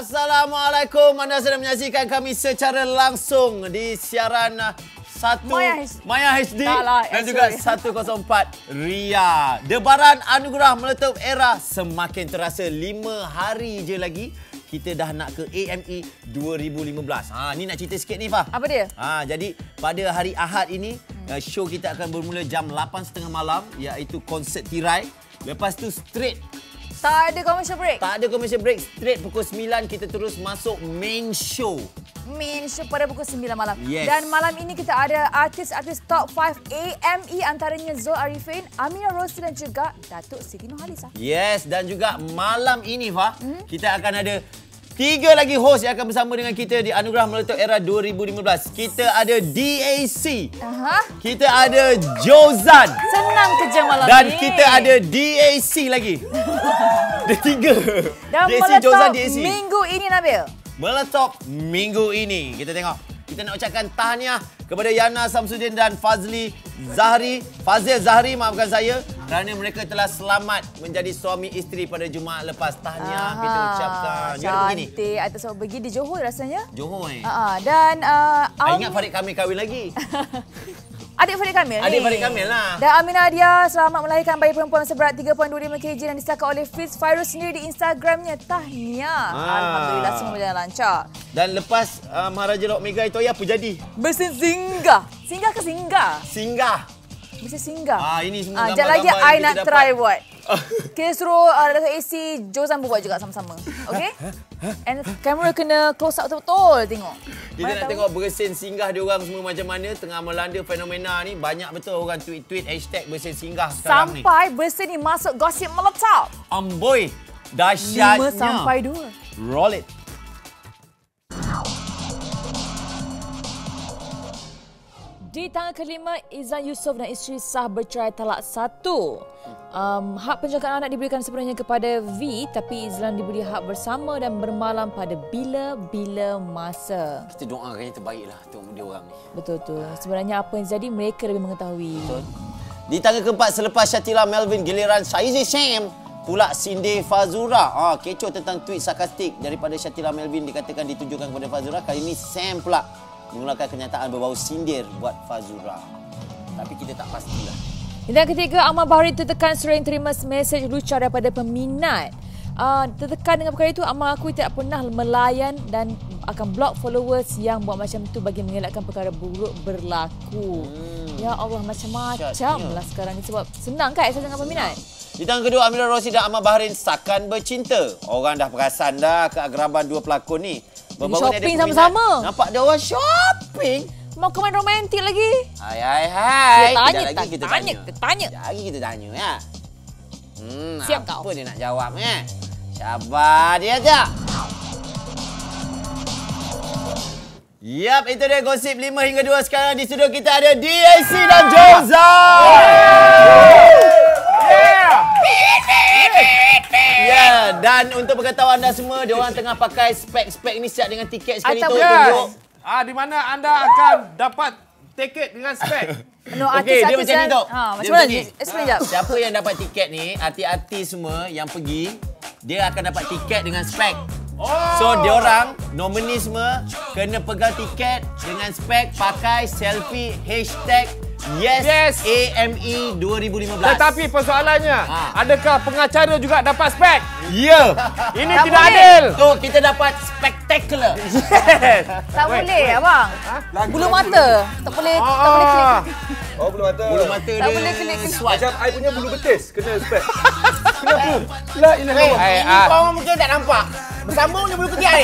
Assalamualaikum. Anda sedang menyaksikan kami secara langsung di siaran Maya HD dan juga 104 Ria. Debaran anugerah meletup era semakin terasa. 5 hari je lagi kita dah nak ke AME 2015. Ni nak cerita sikit ni, Fah. Apa dia? Jadi pada hari Ahad ini show kita akan bermula jam 8.30 malam, iaitu konsert tirai. Lepas tu straight, tak ada commercial break. tak ada commercial break, straight pukul 9 kita terus masuk main show. Main show pada pukul 9 malam. Yes. Dan malam ini kita ada artis-artis top 5 AME, antaranya Zul Arifin, Aminah Rosli dan juga Datuk Siti Nurhaliza. Yes, dan juga malam ini, Fah, kita akan ada 3 lagi host yang akan bersama dengan kita di Anugerah Meletup Era 2015. Kita ada DAC. Kita ada Jozan. Senang kerja malam Dan ni. kita ada DAC lagi. Ada 3. Dan DAC, Jozan, DAC. minggu ini, Nabil. Meletup minggu ini. Kita tengok. Kita nak ucapkan tahniah kepada Yana Samsudin dan Fazil Zahri, maafkan saya, kerana mereka telah selamat menjadi suami isteri pada Jumaat lepas. Tahniah kita ucapkan. Cantik. Atas sebab pergi di Johor rasanya. Johor Dan ingat Farid Kamil kahwin lagi. Adik Farid Kamil Adik ni. Farid Kamil lah. Dan Aminah Dia selamat melahirkan bayi perempuan seberat 3.25 kg dan disahkan oleh Fiz Fairuz sendiri di Instagramnya. Tahniah. Alhamdulillah semua berjalan lancar. Dan lepas Maharaja Lok Mega itu apa jadi? Bersinggah. Singgah ke singgah? Singgah. Mesti singgah. Ini semua Sekejap lagi gambar-gambar I yang nak kita try dapat. buat. Kita suruh Datuk AC Jozan buat juga sama-sama. Okay? And kamera kena close up betul-betul tengok. Kita nak tengok bersin singgah diorang semua macam mana tengah melanda fenomena ni. Banyak betul orang tweet-tweet hashtag bersin singgah sekarang ni. Sampai bersin ni masuk gosip meletup. Amboi, dahsyatnya. 5 sampai 2. Roll it. Di tanggal kelima, Izan Yusof dan isteri sah bercerai talak 1. Hak penjagaan anak diberikan sepenuhnya kepada V, tapi Izlan diberi hak bersama dan bermalam pada bila-bila masa. Kita doakan yang terbaiklah untuk dia orang ni. Betul tu. Sebenarnya apa yang jadi mereka lebih mengetahui. Betul. Di tanggal keempat, selepas Syatila Melvin giliran Saizi Sam, pula Cindy Fazura. Kecoh tentang tweet sarkastik daripada Syatila Melvin dikatakan ditujukan kepada Fazura. Kali ini Sam pula mengeluarkan kenyataan berbau sindir buat Fazura. Tapi kita tak pastilah. Dan ketiga, Ahmad Bahari tertekan sering terima mesej lucah daripada peminat. Tertekan dengan perkara itu, Ahmad akui tidak pernah melayan dan akan block followers yang buat macam itu bagi mengelakkan perkara buruk berlaku. Ya Allah, macam-macam lah sekarang ni sebab senang kan akses dengan peminat. Di tanggal kedua, Aminah Rosli dan Ahmad Bahrain seakan bercinta. Orang dah perasan dah keagraban dua pelakon ni. Shopping sama-sama. Nampak dia orang shopping. Mau ke main romantik lagi? Hai. Kita Kita tanya. Sekejap lagi kita tanya ya. Siap apa kau. dia nak jawab Sabar dia je. Yap, itu dia gosip 5 hingga 2. Sekarang di studio kita ada DAC dan Jozan. Ya, dan untuk pengetahuan anda semua, diorang tengah pakai spek-spek ni siap dengan tiket sekali tu tunjuk. Di mana anda akan dapat tiket dengan spek? Okey, dia macam ni tu. Macam mana? Explain jap. Siapa yang dapat tiket ni, hati-hati semua yang pergi, dia akan dapat tiket dengan spek. So, diorang, nomini semua, kena pegang tiket dengan spek, pakai selfie hashtag Yes AME 2015. Tetapi persoalannya, adakah pengacara juga dapat spek? Ya. Ini tidak adil. Tu kita dapat spectacular. Tak boleh, abang. Bulu mata. Tak boleh klik. Oh, bulu mata. Bulu mata Tak dia boleh klik. Macam I punya bulu betis kena spek. Kenapa? La ilaha illallah. Ini orang mungkin tak nampak. Bersambung dia bulu ketiak ni.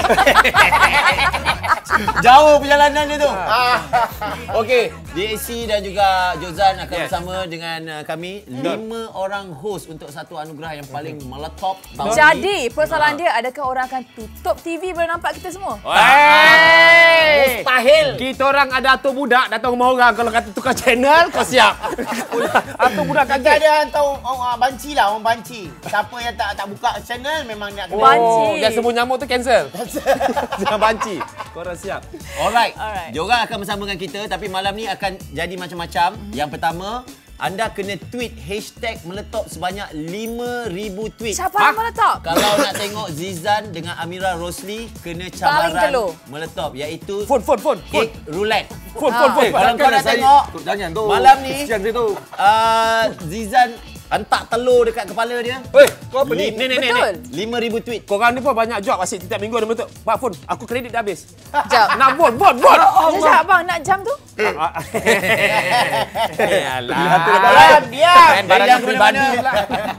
Jauh perjalanan dia tu. Okey, DAC dan juga Jozan akan bersama dengan kami. 5 orang host untuk satu anugerah yang paling meletop tahun ini. Jadi, persoalan dia, adakah orang akan tutup TV bila nampak kita semua? Mustahil. Kita orang ada atuk budak datang rumah orang. Kalau kata tukar channel, kau siap. Atuk budak Kita kaget. ada hantar orang banci lah, orang banci. Siapa yang tak buka channel memang nak kena. Banci. Yang semua nyamuk tu cancel. Jangan banci. Korang siap. Alright. Diorang akan bersama dengan kita tapi malam ni akan jadi macam-macam. Yang pertama, anda kena tweet hashtag Meletop sebanyak 5,000 tweet. Siapa yang Meletop? Kalau nak tengok Zizan dengan Amira Rosli, kena cabaran Meletop, iaitu Phone. Cake roulette. Phone. Kalau kau nak tengok Jangan tu. malam ni, Kesian dia tu. Zizan hantar telur dekat kepala dia. Weh, kau apa ni? Betul. 5,000 tweet. Korang ni pun banyak job asyik setiap minggu ada Meletop. Pak phone, aku kredit dah habis. Sekejap. Nak vote. Sekejap bang, nak jam tu? Diam. Barang yang peribadi pula.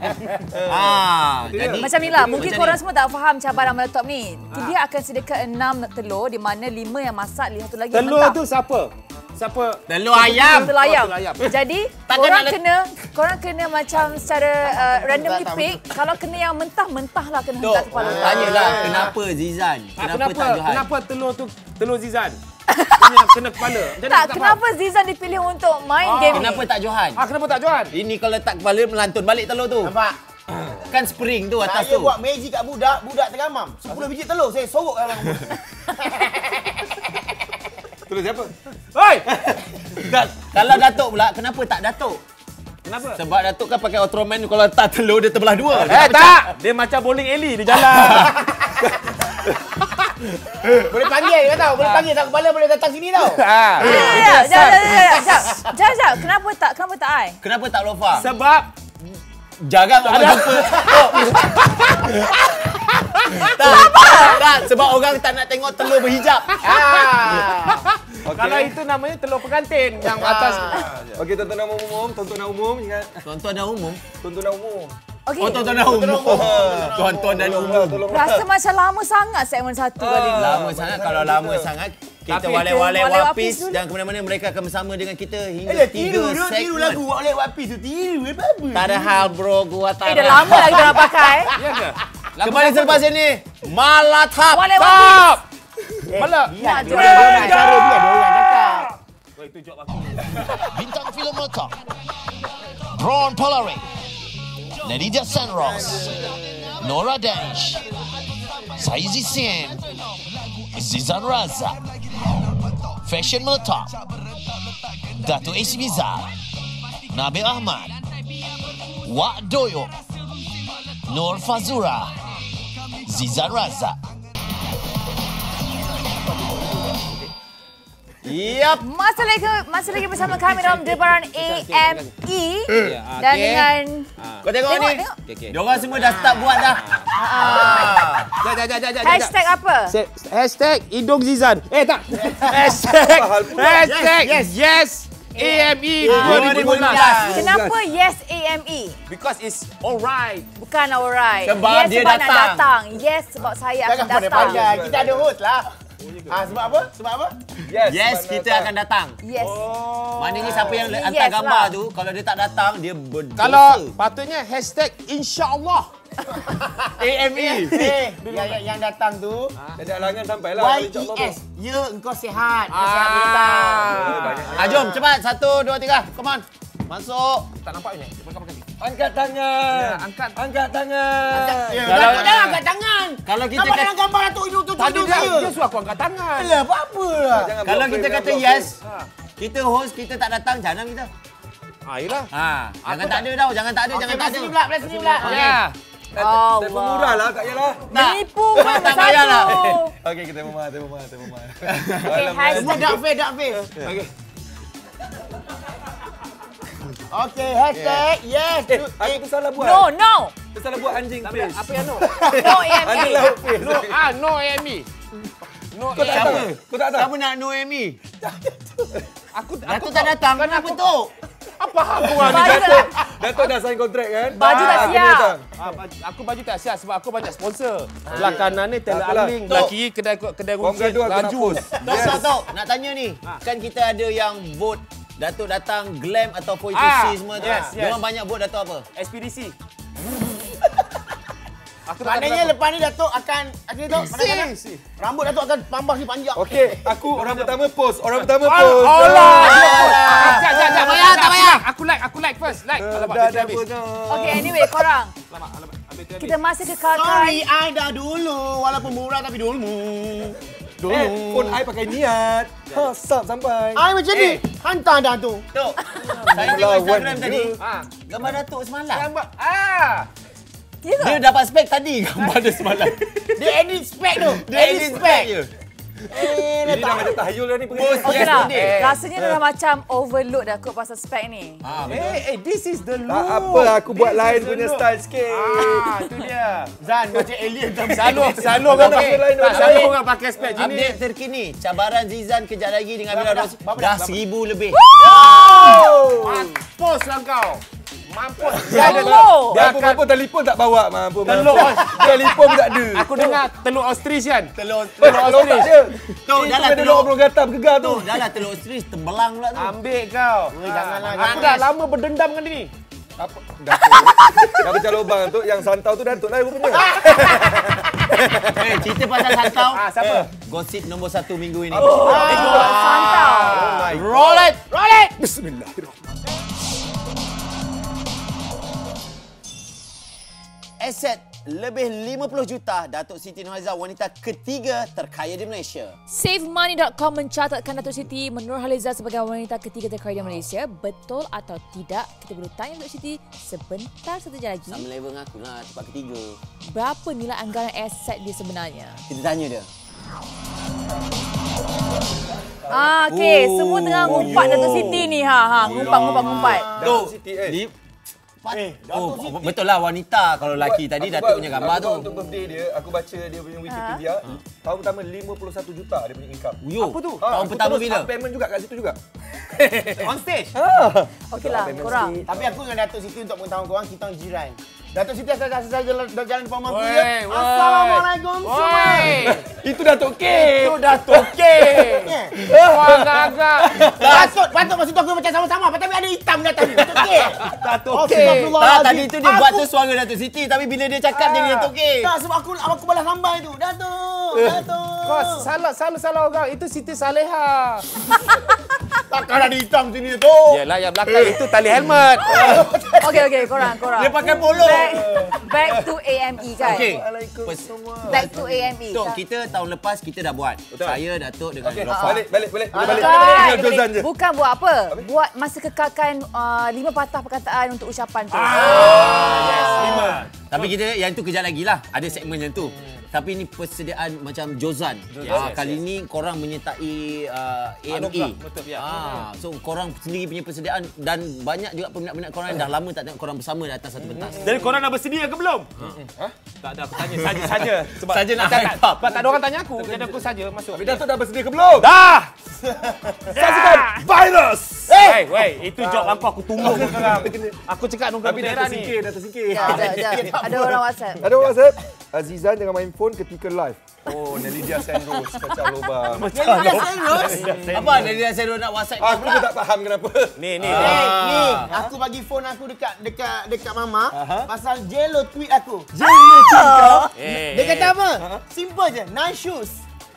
Jadi Macam ni lah, mungkin macam korang ni. semua tak faham cabaran Meletop ni. Dia akan sediakan 6 telur di mana 5 yang masak, 1 lagi yang Telur mentah. tu siapa? Telur ayam. Telur ayam. telur ayam. Jadi Takkan korang kena macam secara randomly pick. Kalau kena yang mentah lah kena Tok, hentak kepala. tanyalah kenapa Zizan? Kenapa tak Johan? Kenapa telur tu telur Zizan? Kena kepala. Jadi Tak, kenapa Zizan dipilih untuk main game ni? Kenapa tak Johan? Kenapa tak Johan? Ini kalau letak kepala melantun balik telur tu. Nampak? Kan spring tu atas Saya tu. buat magic kat budak, budak tergamam. 10 biji telur, saya sorok dalam mulut. Telur siapa? Hei! Kalau Datuk pula, kenapa tak Datuk? Kenapa? Sebab Datuk kan pakai Ultraman, kalau letak telur dia terbelah dua. Tak! Dia macam bowling alley, dia jalan. Boleh panggil dia tahu, boleh panggil tak kepala boleh datang sini tau. Sekejap. Kenapa tak I? Kenapa tak Lofa? Sebab Jarang orang jumpa. Tak, sebab orang tak nak tengok telur berhijab. kalau itu namanya telur pengantin yang atas. Okey, tontonan umum, ingat. Tonton dan umum. Tontonan umum. Okay. Oh, tonton dan umum. Tonton dan umum. Rasa macam lama sangat segmen 1 kali ni. Lama sangat, kalau lama sangat kita Tapi walai-walai walai wapis wapis dulu. dan ke mana-mana mereka akan bersama dengan kita hingga 3 Tiru segmen. lagu buat oleh wapis tu. Tiru apa-apa. Tak ada hal bro, gua tak Dah ada. lama lah kita nak pakai. Ya ke? Kembali selepas ini, Malatap. Walai wapis. Mala. Nak Dia orang cara dia ada orang cakap. Oh, itu job aku. Bintang filem Meletop, Ron Polari, Nadidia Sanros, Nora Dash, Saizi Sien, Zizan Razak, Fashion Meletop, Dato' AC Bizar, Nabil Ahmad, Wak Doyo, Nur Fazura, Zizan Razak. Yap. Masa lagi bersama kami dalam debaran AME dan dengan Kau tengok ni. tengok. Diorang semua dah start buat dah. Hashtag apa? Hashtag hidung Zizan. Tak. Hashtag yes AME 2015. Kenapa yes AME? Because it's alright. Bukan alright. Sebab yes dia sebab nak datang. datang. Yes sebab saya akan Jangan datang. pandai-pandai. Kita ada host lah. Sebab apa? Sebab apa? Yes, kita akan datang. Yes. Maknanya siapa yang Yes hantar gambar lah. tu, kalau dia tak datang, dia berdosa. Kalau patutnya hashtag insyaAllah. AME. Yang datang tu Dah ada halangan sampai lah. YES. Ya, engkau sihat. Engkau sihat boleh datang. Jom cepat. 1, 2, 3. Come on. Masuk. Tak nampak ni. Angkat tangan. Angkat. Angkat tangan. Datuk jangan angkat tangan. Kalau kita Nampak kata, dalam gambar Datuk hidung tu Tadi hidung dia saya. suruh aku angkat tangan. Alah, apa-apa lah. Jangan kalau block kita frame, kata jangan block yes, frame. kita host, kita tak datang, jangan kita. Yelah. Jangan tak ada tau. Jangan tak ada. Jangan tak ada. Sini pula, belah sini pula. Ya. Telefon murah lah, tak payahlah. Menipu pun Tak payahlah. Okey, kita memang. Okay, Semua dark face. Okey. Okey, hashtag yes. Aku salah buat. No. Aku salah buat anjing face. Apa yang no? No AME. Anjing laut face. No AME. No Kau tak AME. tahu? Kau tak tahu? Siapa nak no AME? Aku Datuk tak datang. Kenapa tu? apa hal korang ni? Baju tak, Datuk dah sign kontrak kan? baju tak kena siap. datang. Aku baju tak siap sebab aku banyak sponsor. Belah kanan ni Teller Apalah. Angling, belah kiri kedai Kau runcit gaduh aku nak laju. post. Tok, nak tanya ni. Kan kita ada yang vote Datuk datang glam atau Foy semua tu. yes. Diorang banyak vote Datuk apa? Ekspedisi. Aku Maknanya lepas ni Datuk akan rambut Datuk akan tambah ni panjang. Okey, aku orang pertama post. Allah. Tak payah. Aku like first. Like. Alamak, dia habis. Okay, anyway, korang. Alamak, habis dia habis. Kita masih kekalkan. Sorry, I dah dulu. Walaupun murah tapi dulu. Phone I pakai niat. Sub sampai. I macam ni. Hantar dah tu. Tok. Saya tengok Instagram tadi. Gambar Datuk semalam. Dia dapat spek tadi gambar dia semalam. Dia edit spek tu. Dia edit spek je. Ini dah macam tahayul dah ni. Okey lah. Rasanya dah macam overload dah kot pasal spek ni. This is the look. Tak apa, aku buat lain punya style sikit. Itu dia. Zan macam alien tak Selalu orang pakai lain. Selalu orang pakai spek jenis. Update terkini. Cabaran Zizan kejap lagi dengan Amira Ros. Dah 1,000 lebih. Mampus lah kau. Mampus. Dia apa telefon tak bawa. Telur. Telefon tak ada. Aku dengar telur Ostrich kan? Telur Ostrich dia. Tu dah lah telur belum gatal gegar tu. Dah lah telur ostrich terbelang pula tu. Ambil kau. Janganlah. Aku dah lama berdendam dengan dia ni. Apa? Dah pecah lubang tu. Yang santau tu Datuk lah rupanya. Cerita pasal santau. Siapa? Gosip nombor 1 minggu ini. Santau. Roll it! Bismillahirrahmanirrahim. Aset lebih 50 juta, Datuk Siti Nurhaliza wanita ketiga terkaya di Malaysia. SaveMoney.com mencatatkan Datuk Siti Nurhaliza sebagai wanita ketiga terkaya di Malaysia. Betul atau tidak? Kita perlu tanya Datuk Siti sebentar saja lagi. Sama level dengan aku lah, tempat ketiga. Berapa nilai anggaran aset dia sebenarnya? Kita tanya dia. Okey, semua tengah ngumpat Datuk Siti ni. Ngumpat. Datuk Siti Betul lah wanita. Kalau lelaki tadi Datuk punya gambar tu. Untuk birthday dia, aku baca dia punya Wikipedia. Tahun pertama 51 juta dia punya income. Apa tu? Tahun pertama bila? Payment juga kat situ juga. On stage. Okeylah, korang. Tapi aku dengan Datuk Siti untuk pengetahuan korang, kita orang jiran. Datuk Siti asal jalan depan rumah aku Wey. ya. Assalamualaikum semua. Itu Datuk K. Datuk K. Wah, agak-agak. Patut maksud aku macam sama-sama. Tapi ada hitam datang. Datuk K. Datuk K. Tak, tadi tu dia buat tu suara Datuk Siti. Tapi bila dia cakap dia Datuk K. Tak, sebab aku balas lambai tu. Datuk. Kau salah orang. Itu Siti Saleha. Takkan ada hitam sini tu. Yalah, yang belakang itu tali helmet. Okey, korang. Dia pakai polo. Back to AME kan? Okey. Back to AME. Tok, kita tahun lepas kita dah buat. Saya, Datuk dengan Rofa. Balik. Bukan buat apa? Buat masa kekalkan 5 patah perkataan untuk ucapan tu. Yes, 5. Tapi kita yang tu kejap lagi lah. Ada segmen yang tu. Tapi ini persediaan macam Jozan. Kali ini korang menyertai AME. Betul, ya. So korang sendiri punya persediaan dan banyak juga peminat-peminat korang yang dah lama tak tengok korang bersama di atas satu pentas. Jadi korang dah bersedia ke belum? Tak ada, aku tanya saja. Saja nak hype up. Tak ada orang tanya aku. Jadi aku saja masuk. Tapi Datuk dah bersedia ke belum? Dah! Saksikan virus. Wey, itu job aku tunggu sekarang. Aku cakap nunggu Tapi bendera Datuk ni. sikit. Ada orang WhatsApp. Ada WhatsApp. Azizan jangan main phone ketika live. Oh, Nelidia Sandros pecah lubang. Apa dia saya nak WhatsApp Aku pun tak faham kenapa. Ni. Ni, aku bagi phone aku dekat mama pasal Jello tweet aku. Jello tweet kau? Dia kata apa? Simple je, nice shoes.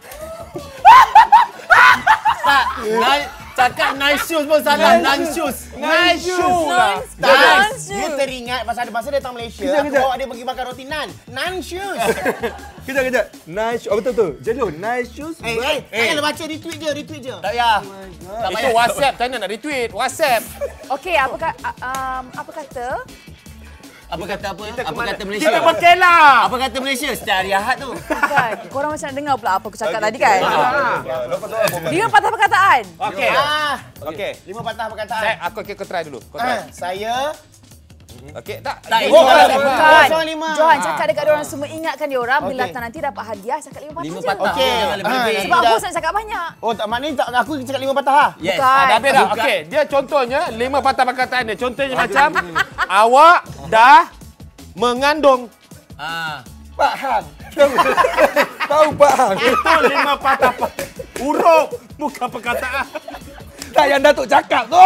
Tak, cakap nice shoes pun salah. Nice shoes. Nice shoes lah. Dia teringat pasal ada masa dia datang Malaysia. Aku bawa dia pergi makan roti nan. Nan shoes. Kejap. Nice shoes. Betul. Jello, nice shoes. Janganlah baca retweet je. Tak payah. Itu WhatsApp. Tanya nak retweet. WhatsApp. Okey, apa kata? Apa kata Malaysia? Kita berkelah. Apa kata Malaysia? Setiap hari Ahad tu. Bukan. Korang macam nak dengar pula apa aku cakap tadi kan? Lepas 5 patah perkataan. Okey. 5 patah perkataan. Aku try dulu. Kau try. Saya Okey, tak. ini Bukan. soal 5. Johan cakap dekat diorang semua, ingatkan diorang bila datang nanti dapat hadiah cakap 5 patah 5 je. patah. Okey. Jangan lebih-lebih. Sebab aku nak cakap banyak. Oh, tak maknanya aku cakap 5 patah ha? Yes. Bukan. Dah habis dah. Okey, dia contohnya 5 patah perkataan dia. Contohnya macam awak dah mengandung. Pak Hang. Tahu Pak Hang? Itu 5 patah huruf, bukan perkataan. Tak yang Datuk cakap tu.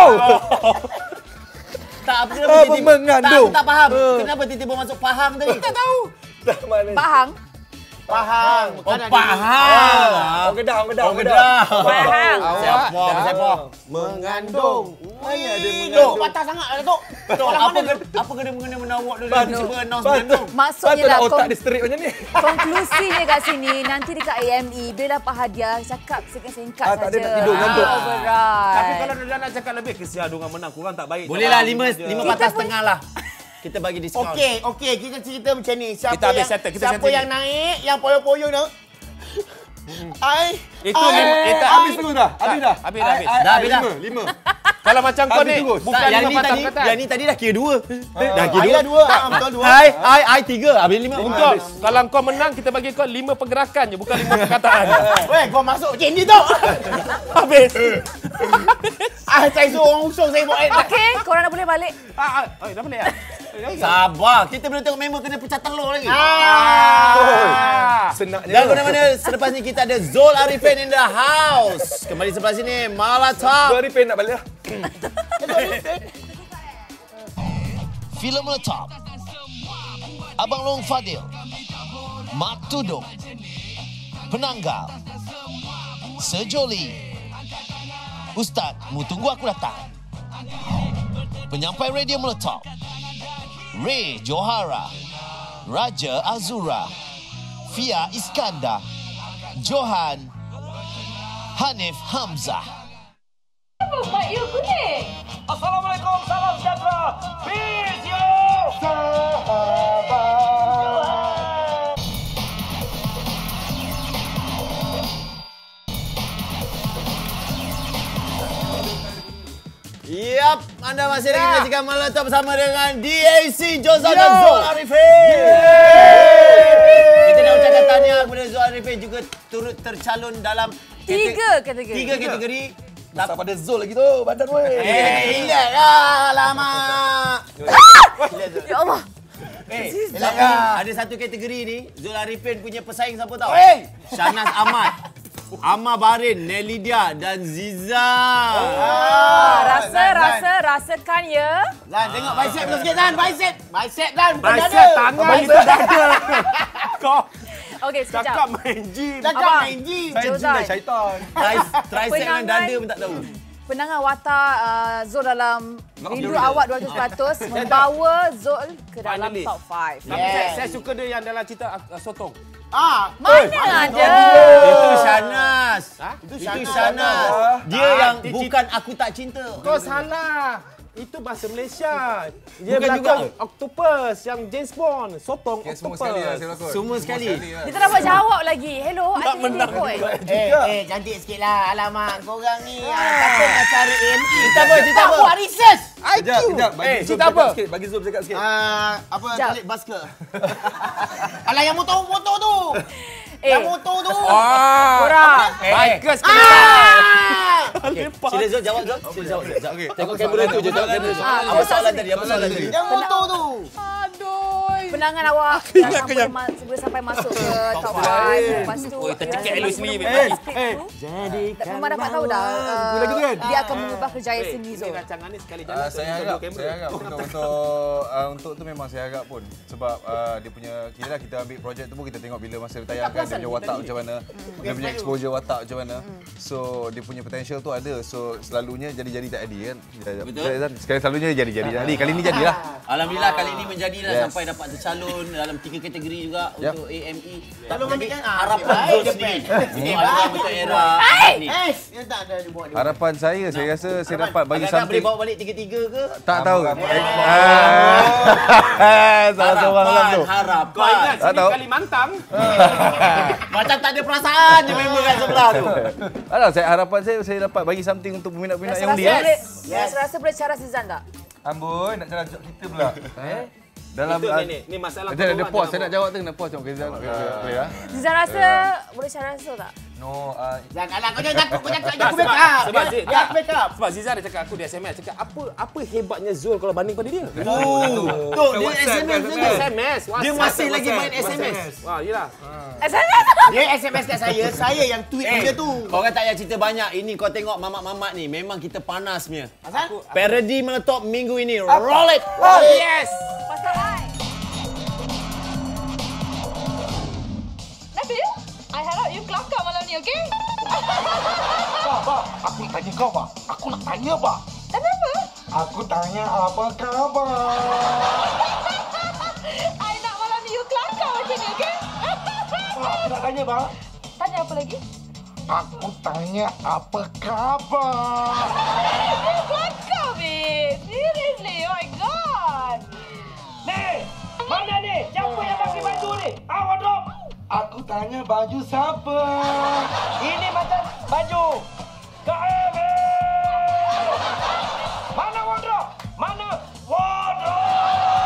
Tak, apa Apa mengandung? Tak faham. Kenapa tiba-tiba masuk faham tadi? Tak tahu. Dah mana? Pak Hang. Pahang. Oh, Pahang. Oh, Kedah. Pahang. Siapa? Mengandung. Mana ada Tok, mengandung? patah sangat lah, Tok. Tok, apa kena mengena menawak dulu cuba announce mengandung. Maksudnya lah, otak dia straight macam ni. konklusinya kat sini, nanti dekat AME, bila dapat hadiah, cakap singkat-singkat saja. Tak ada nak tidur, ngantuk. Override. Tapi kalau dia nak cakap lebih, kesian Dungan menang. Korang tak baik. Bolehlah 5 patah setengah lah. Kita bagi diskaun. Okey, kita cerita macam ni. Siapa Kita habis yang settle, kita siapa settle yang ni. naik, yang poyo-poyo tu. Itu Habis terus dah. Habis dah. Habis. Dah, habis dah. 5. Kalau macam kau Habis ni, terus. bukan yang 5 ni patah tadi, perkataan. yang ni tadi dah kira 2. Dah kira Ayolah 2. 2. Betul 2. I 3, habis 5. Untuk kalau kau menang, kita bagi kau 5 pergerakan je, bukan 5 perkataan. Weh, kau masuk macam ni tau. Habis. Saya suruh orang usung saya buat. Okey, korang dah boleh balik. Dah boleh ya? Sabar, kita belum tengok member kena pecah telur lagi. Senaknya. Dan mana-mana selepas ni kita ada Zul Arifin in the house. Kembali sebelah sini, Malatap. Dua hari pen nak balik lah. Filem Meletop. Abang Long Fadil. Mak Tudung. Penanggal. Sejoli. Ustaz, mu tunggu aku datang. Penyampai radio Meletop. Ray Johara. Raja Azura. Fia Iskandar. Johan. Hanif Hamzah. Mak you kuning. Assalamualaikum, salam sejahtera. Peace yo. Yap, anda masih lagi menyaksikan Meletop bersama dengan DAC Jozan dan Zul Arifin. Kita nak ucapkan tahniah kepada Zul Arifin juga turut tercalon dalam 3 kategori. 3 kategori. Tak pada Zul lagi tu, badan weh. Relax lah, lama. Ya Allah. Tapi ada satu kategori ni, Zul Arifin punya pesaing siapa tahu? Shahnaz Ahmad, Amma Barin, Nelidia dan Ziza. Rasakan ya. Zan, tengok bicep tu sikit, Zan. Bicep, Zan. Bukan dada. Bicep tangan itu dada. Kau Okey, sekejap. cakap main gym. Cakap Abang. main gym. Saya jin dah syaitan. Tricep dengan Penangan. dada pun tak tahu. Penangan watak Zul dalam Rindu Awak 200% membawa Zul ke dalam Finally. top 5. Tapi saya suka dia yang dalam cerita sotong. Mana ada? Itu Shahnaz. Itu Itu Shahnaz. Shahnaz. Dia yang bukan Aku Tak Cinta. Kau salah. Itu bahasa Malaysia. Dia Bukan belakang juga. Octopus yang James Bond. Sotong Semua octopus. sekali lah saya lakon. Semua sekali. Dia tak dapat jawab lagi. Hello, tak menang kot. Cantik sikit lah. Alamak, korang ni. Kata nak cari AME. Cerita apa? Tak buat research. Sekejap. Bagi Zul cerita cakap apa? sikit. Bagi Zul cakap sikit. Apa Sekejap. Khalid Basker. Alah yang motor tu. Yang motor tu. Korang. Bikers Sila Zul, jawab Zul. Sila jawab. Okey. Tengok kamera tu je, tengok kamera tu. apa Apa soalan sini? tadi? Apa soalan tadi? Yang motor tu. Penangan awak boleh sampai masuk ke top 5. Lepas tu tercekik elok sendiri. Tak memang dapat tahu dah. Dia akan mengubah kerjaya seni Zul. Rancangan ni sekali jalan. Saya harap untuk tu memang saya harap pun sebab dia punya kira lah kita ambil projek tu pun kita tengok bila masa dia tayangkan dia punya watak macam mana, dia punya exposure watak macam mana. So dia punya potential tu ada. So selalunya jadi tak jadi kan. Betul. Sekali selalunya jadi jadi. Kali ni jadilah. Alhamdulillah kali ini menjadilah sampai dapat tercalon dalam 3 kategori juga untuk AME. Tolong ambilkan. Harapan Zul sendiri. Untuk aluran untuk era ni. Dia tak ada buat dia. Harapan saya rasa saya dapat bagi Agak-agak boleh something. bawa balik 3-3 ke? Tak tahu. Salah seorang dalam tu. Kau ingat Tak sini tahu. Kalimantan? Macam tak ada perasaan je member kat sebelah tu. Alah, harapan saya dapat bagi something untuk peminat-peminat yang undi. Rasa boleh cara Zizan tak? Amboi, nak jalan kita pula. Dalam Ni masalah ada pause, saya nak jawab tu kena pause tengok kita. Boleh ah. Zizan rasa boleh cara Zul tak? No, Jangan alah kau jangan takut aku sebab backup. Zid, Dia aku backup. Sebab Ziza dia cakap aku di SMS cakap apa hebatnya Zul kalau banding pada dia? Tu dia SMS juga. SMS. Dia masih lagi main SMS. Wah, iyalah. SMS. Dia SMS kat saya yang tweet dia tu. Kau orang tak payah cerita banyak. Ini kau tengok mamat-mamat ni. Memang kita panas punya. Asal? Parody Meletop minggu ini. Roll it! Yes. Pasal I. ni, okey? Abah, aku nak tanya kau, Abah. Aku nak tanya, Abah. Tanya apa? Aku tanya apa khabar? I nak malam ni you kelakar macam ni, okey? Aku nak tanya, Abah. Tanya apa lagi? Aku tanya apa khabar? You kelakar, babe. Seriously, oh my God. Ni, mana ni? Siapa yang pakai baju ni? Wardrobe. Aku tanya baju siapa? Ini macam baju KM. Mana wardrobe? Mana wardrobe?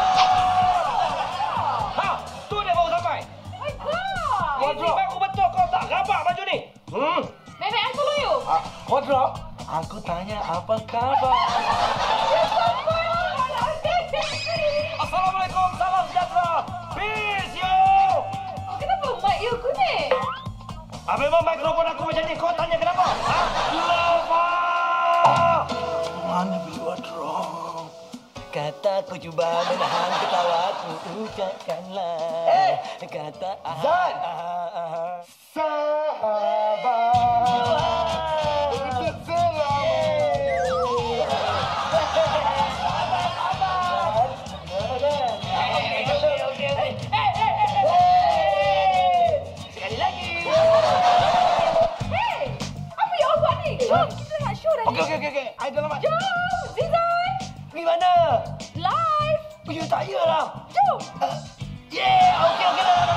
Ha, tu dia baru sampai. Oh my God. Wardrobe. Ini baru betul kau tak rabak baju ni. Nenek, I follow you. Wardrobe. Aku tanya apa khabar? Assalamualaikum, salam sejahtera. Peace yo. Kenapa mic you kuning? Memang mikrofon aku macam ni. Kau tanya kenapa? Lava. Mana beli wardrobe? Kata ku cuba menahan ketawaku, ucapkanlah kata Zat. Sahabat. Okey. I dalam mak. Jom, Zizan. Pergi mana? Live. You tak yalah. Jom. Yeah, okey.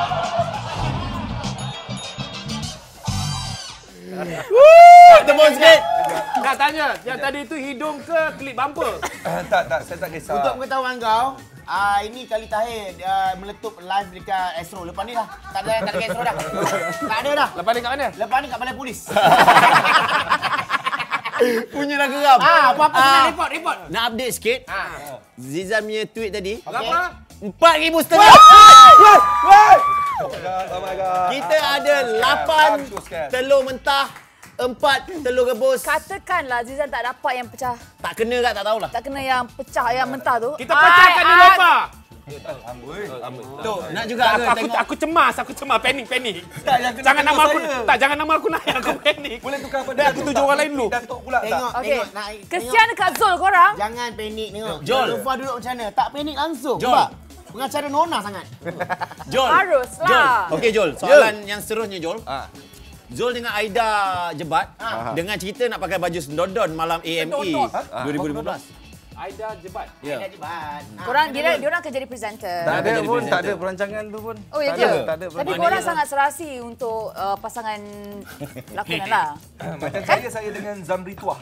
Tepuk sikit. Nak tanya, yang tadi itu hidung ke klip bumper? Tak, saya tak kisah. Untuk pengetahuan kau, ini kali terakhir meletup live dekat Astro. Lepas ni dah. Tak ada dekat Astro dah. Tak ada dah. Lepas ni kat mana? Lepas ni kat balai polis. Punya dah geram. Apa-apa senang report. Nak update sikit. Zizan punya tweet tadi. Berapa? 4,500. Oh my God. Kita ada 8 telur mentah, 4 telur rebus. Katakanlah Zizan tak dapat yang pecah. Tak kena kat tak tahulah. Tak kena yang pecah, yang mentah tu. Kita pecahkan di lofa. Tu, nak juga ke tengok. Aku cemas, panik. Jangan nama aku naik, aku panik. Boleh tukar pada aku tuju orang lain dulu. Datuk pula tak? Okey. Tengok. Kesian dekat Zul korang. Jangan panik tengok. Jol. Lufa duduk macam mana? Tak panik langsung. Jol. Sebab pengacara Nona sangat. Jol. Haruslah. Jol. Okey Jol, soalan yang seterusnya Jol. Zul dengan Aida Jebat dengan cerita nak pakai baju Sendodon malam AME 2015. Aida Jebat. Ya. Korang dia orang akan jadi presenter. Tak ada pun, tak ada perancangan tu pun. Oh ya Tak ke? ada, tak ada Tapi perancangan. korang sangat serasi untuk pasangan lakonan lah. Macam saya dengan Zamri Tuah.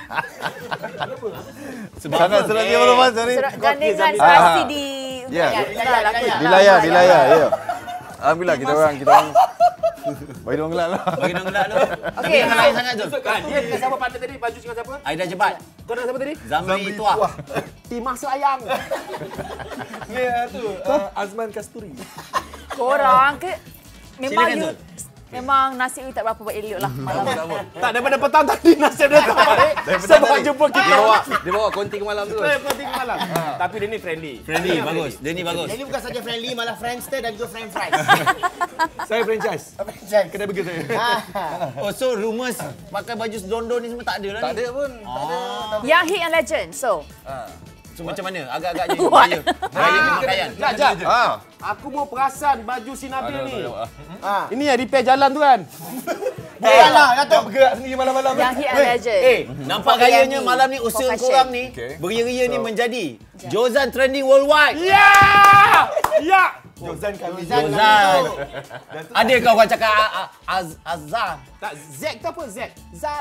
Sangat serasi apa sorry. Dan dengan serasi di Ya. lakonan. Di layar, ya. Alhamdulillah kita orang bagi dia orang gelak lah. Bagi dia orang gelak tu. Okey. Yang lain sangat Zul. Dia dengan siapa partner tadi? Baju dengan siapa? Aida Jebat. Kau dengan siapa tadi? Zamri Tuah. Timah Selayang. Ya tu, Azman Kasturi. Korang ke memang Silakan, you Zul. memang nasib you tak berapa elok lah malam ni. Tak, daripada petang tadi nasib dia tak baik. Sebab jumpa kita. Dia bawa konting malam tu. Saya penting malam. Tapi dia ni friendly. Friendly, bagus. Dia ni bagus. Ini bukan saja friendly, malah friendster dan juga friend fries. Saya franchise. Kedai burger saya. Oh, so rumours pakai baju Sendodon ni semua tak ada lah Tak ni? ada pun. Tak ada. Yang hit and legend. So, So macam mana? Agak-agaknya gaya. Gaya pemakaian. Jap. Ha. Aku mau perasan baju si Nabil ni. Ini yang repair jalan tu kan? Yalah, Datuk. Bergerak sendiri malam-malam. yang hit and legend. Nampak gayanya malam ni usaha Fashion. korang ni beria-ria ni menjadi Jozan trending worldwide. Ya! Ya! Jozan kami. Jozan. Ada kau orang cakap Azan. Tak, Z tu apa? Z. Zal.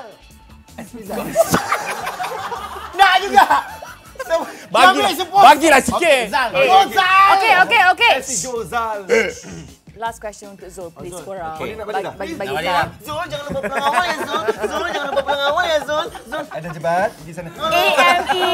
Nak juga. Bagilah sikit. Okey. Jozal. Last question untuk Zul, please korang. Dia nak balik dah? Bagi Nak balik Zul. dah? Zul, jangan lupa pulang awal ya Zul. Zul, jangan lupa pulang awal ya Zul. Zul. Ada Jebat pergi sana. AME.